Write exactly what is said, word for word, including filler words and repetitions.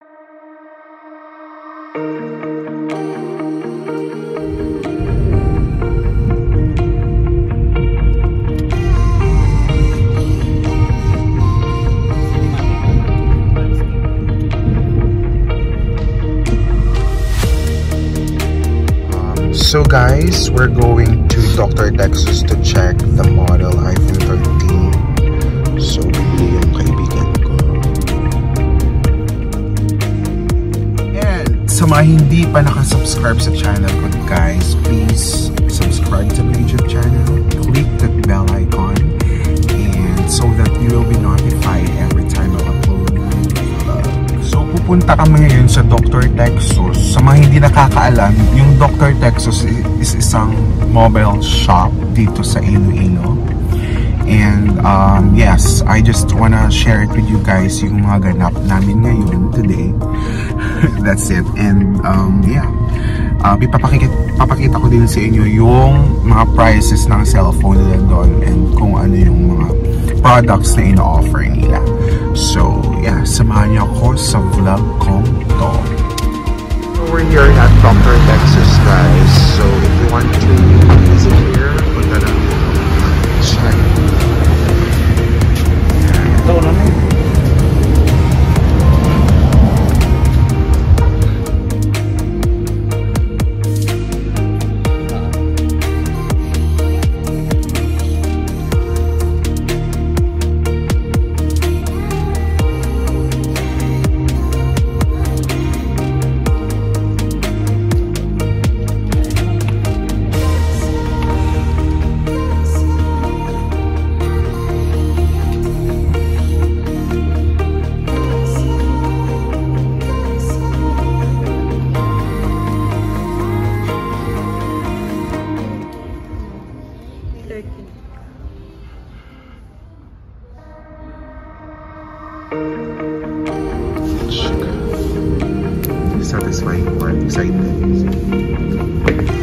So guys, we're going to Doctor Texus to check the model iPhone thirteen. So bibili yung kaibigan ko. And sa mga hindi pa nakasubscribe sa channel ko guys, please subscribe to my YouTube channel. Click that bell icon and so that you will be notified every time I upload. So pupunta kami ngayon sa Doctor Texus. Sa mga hindi nakakaalam, yung Doctor Texus is isang mobile shop dito sa Iloilo. And um, yes, I just wanna share it with you guys yung mga ganap namin ngayon today. That's it. And um, yeah, uh, ipapakita, papakita ko din sa inyo yung mga prices ng cellphone nila doon and kung ano yung mga products na ino-offer nila. So yeah, samahan niyo ako sa vlog ko to. So we're here at Doctor Texus guys. So if you want to visit here, punta na check. Ito na na. Satisfying part, excited.